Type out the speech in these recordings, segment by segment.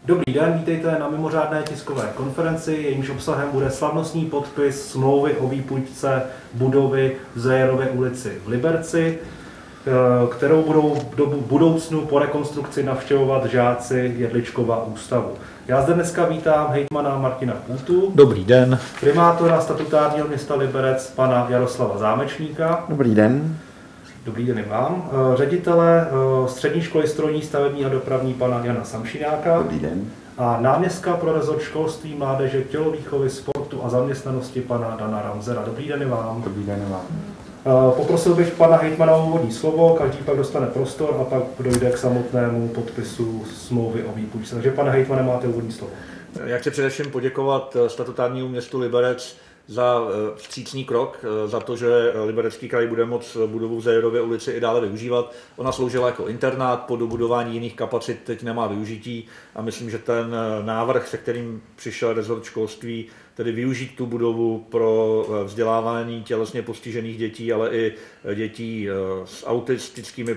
Dobrý den, vítejte na mimořádné tiskové konferenci, jejímž obsahem bude slavnostní podpis smlouvy o výpůjčce budovy v Zejerově ulici v Liberci, kterou budou v budoucnu po rekonstrukci navštěvovat žáci Jedličkova ústavu. Já zde dneska vítám hejtmana Martina Půtu. Dobrý den. Primátora statutárního města Liberec pana Jaroslava Zámečníka. Dobrý den. Dobrý den i vám. Ředitele střední školy strojní, stavební a dopravní pana Jana Samšináka. Dobrý den. A náměstka pro rezort školství, mládeže, tělovýchovy, sportu a zaměstnanosti pana Dana Ramzera. Dobrý den i vám. Dobrý den i vám. Poprosil bych pana hejtmana o úvodní slovo, každý pak dostane prostor a pak dojde k samotnému podpisu smlouvy o výpůjčce. Takže pane hejtmane, máte úvodní slovo. Já chci především poděkovat statutárnímu městu Liberec za vstřícný krok, za to, že Liberecký kraj bude moct budovu v Zejerově ulici i dále využívat. Ona sloužila jako internát, po dobudování jiných kapacit teď nemá využití a myslím, že ten návrh, se kterým přišel rezort školství, tedy využít tu budovu pro vzdělávání tělesně postižených dětí, ale i dětí s autistickými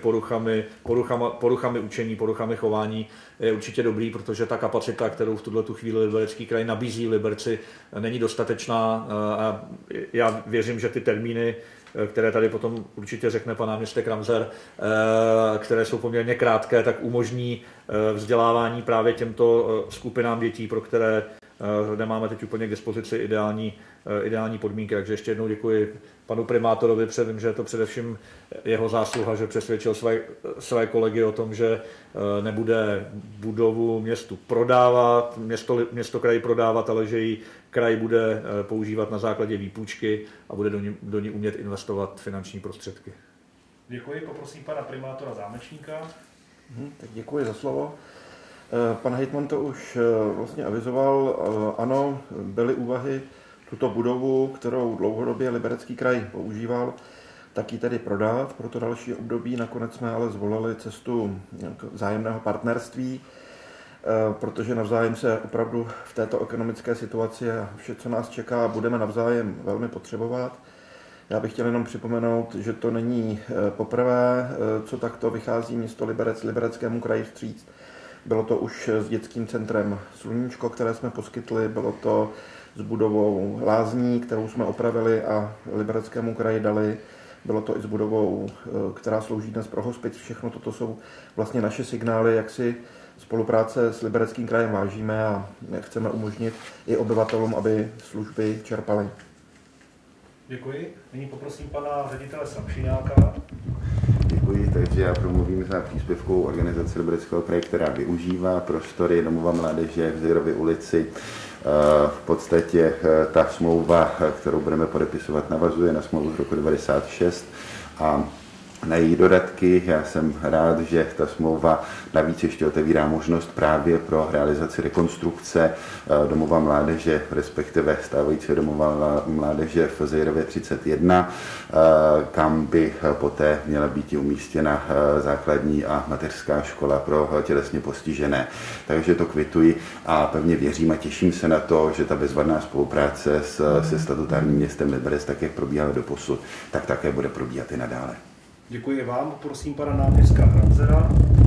poruchami učení, poruchami chování, je určitě dobrý, protože ta kapacita, kterou v tuto chvíli Liberecký kraj nabízí Liberci, není dostatečná a já věřím, že ty termíny, které tady potom určitě řekne pan náměstek Ramzer, které jsou poměrně krátké, tak umožní vzdělávání právě těmto skupinám dětí, pro které nemáme teď úplně k dispozici ideální podmínky. Takže ještě jednou děkuji panu primátorovi, vím, že je to především jeho zásluha, že přesvědčil své kolegy o tom, že nebude budovu městu prodávat, město kraji prodávat, ale že ji kraj bude používat na základě výpůjčky a bude do ní umět investovat finanční prostředky. Děkuji, poprosím pana primátora Zámečníka. Tak děkuji za slovo. Pan hejtman to už vlastně avizoval. Ano, byly úvahy tuto budovu, kterou dlouhodobě Liberecký kraj používal, tak ji tedy prodat pro to další období. Nakonec jsme ale zvolili cestu vzájemného partnerství, protože navzájem se opravdu v této ekonomické situaci a vše, co nás čeká, budeme navzájem velmi potřebovat. Já bych chtěl jenom připomenout, že to není poprvé, co takto vychází město Liberec Libereckému kraji vstříc. Bylo to už s dětským centrem Sluníčko, které jsme poskytli, bylo to s budovou Lázní, kterou jsme opravili a Libereckému kraji dali. Bylo to i s budovou, která slouží dnes pro hospic. Všechno toto jsou vlastně naše signály, jak si spolupráce s Libereckým krajem vážíme a chceme umožnit i obyvatelům, aby služby čerpali. Děkuji. Nyní poprosím pana ředitele Samšináka. Děkuji, takže já promluvím za příspěvkovou organizaci Libereckého kraje, která využívá prostory domova mládeže v Zejerově ulici. V podstatě ta smlouva, kterou budeme podepisovat, navazuje na smlouvu z roku 1996 a na její dodatky. Já jsem rád, že ta smlouva navíc ještě otevírá možnost právě pro realizaci rekonstrukce domova mládeže, respektive stávající domova mládeže v Zejerově 31, kam by poté měla být umístěna základní a mateřská škola pro tělesně postižené. Takže to kvituji a pevně věřím a těším se na to, že ta bezvadná spolupráce se statutárním městem Liberec, tak jak probíhala doposud, tak také bude probíhat i nadále. Děkuji vám, poprosím pana náměstka Ramzera.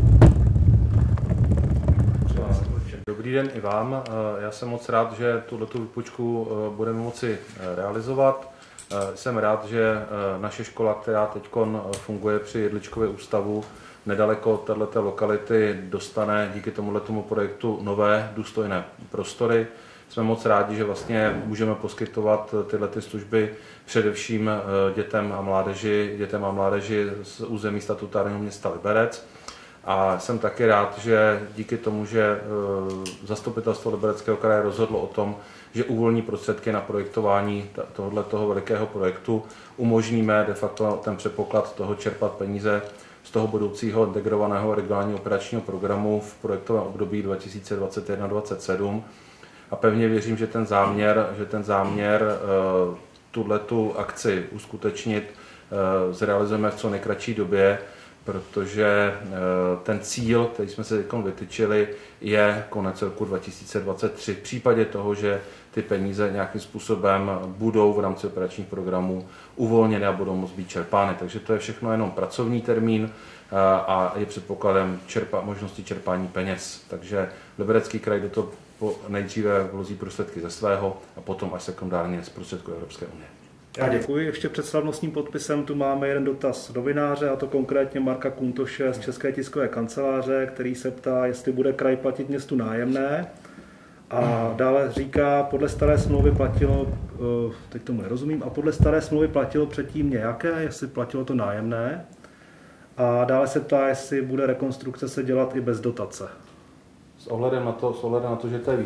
Dobrý den i vám. Já jsem moc rád, že tuto výpůjčku budeme moci realizovat. Jsem rád, že naše škola, která teď funguje při Jedličkově ústavu, nedaleko od této lokality dostane díky tomuto projektu nové důstojné prostory. Jsme moc rádi, že vlastně můžeme poskytovat tyhle služby především dětem a mládeži z území statutárního města Liberec. A jsem taky rád, že díky tomu, že zastupitelstvo Libereckého kraje rozhodlo o tom, že uvolní prostředky na projektování tohoto velikého projektu, umožníme de facto ten předpoklad toho čerpat peníze z toho budoucího integrovaného regionálního operačního programu v projektovém období 2021-2027. A pevně věřím, že ten záměr tuhletu akci uskutečnit zrealizujeme v co nejkratší době. protože ten cíl, který jsme se teď vytyčili, je konec roku 2023. V případě toho, že ty peníze nějakým způsobem budou v rámci operačních programů uvolněny a budou moct být čerpány. Takže to je všechno jenom pracovní termín a je předpokladem možnosti čerpání peněz. Takže Liberecký kraj do toho nejdříve vloží prostředky ze svého a potom až sekundárně z prostředků Evropské unie. Já děkuji. Ještě před slavnostním podpisem tu máme jeden dotaz novináře, a to konkrétně Marka Kuntoše z České tiskové kanceláře, který se ptá, jestli bude kraj platit městu nájemné. A dále říká, podle staré smlouvy platilo, teď tomu nerozumím, a podle staré smlouvy platilo předtím nějaké, jestli platilo to nájemné. A dále se ptá, jestli bude rekonstrukce se dělat i bez dotace. S ohledem na to, že to je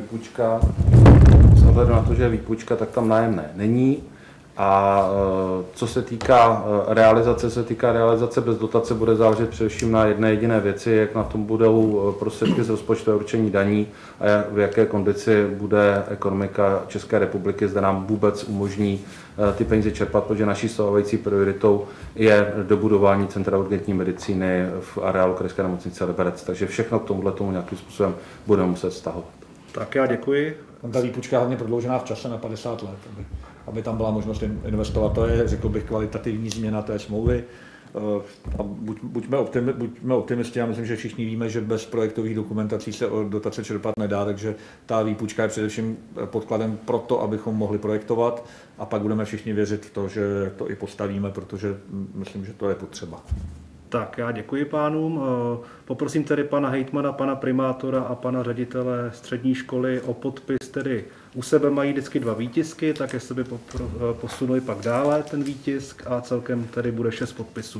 výpůjčka, tak tam nájemné není. A co se týká realizace bez dotace, bude záležet především na jedné jediné věci, jak na tom budou prostředky z rozpočtového určení daní a v jaké kondici bude ekonomika České republiky, zda nám vůbec umožní ty peníze čerpat, protože naší stávající prioritou je dobudování centra urgentní medicíny v areálu Krajské nemocnice Liberec. Takže všechno k tomuto nějakým způsobem budeme muset vztahovat. Tak já děkuji. Ta výpůjčka je hlavně prodloužená v čase na 50 let, aby tam byla možnost investovat. To je, řekl bych, kvalitativní změna té smlouvy. A buďme optimisti, já myslím, že všichni víme, že bez projektových dokumentací se o dotace čerpat nedá, takže ta výpůjčka je především podkladem pro to, abychom mohli projektovat a pak budeme všichni věřit v to, že to i postavíme, protože myslím, že to je potřeba. Tak já děkuji pánům. Poprosím tedy pana hejtmana, pana primátora a pana ředitele střední školy o podpis. Tedy u sebe mají vždycky 2 výtisky, tak jestli by posunuli pak dále ten výtisk a celkem tedy bude 6 podpisů.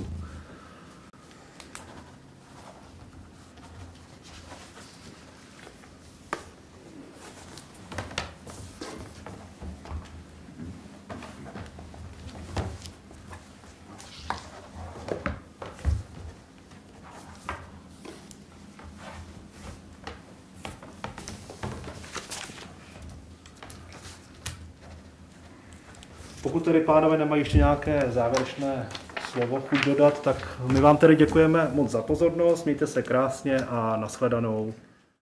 Pokud tedy pánové nemají ještě nějaké závěrečné slovo chuť dodat, tak my vám tedy děkujeme moc za pozornost, mějte se krásně a nashledanou.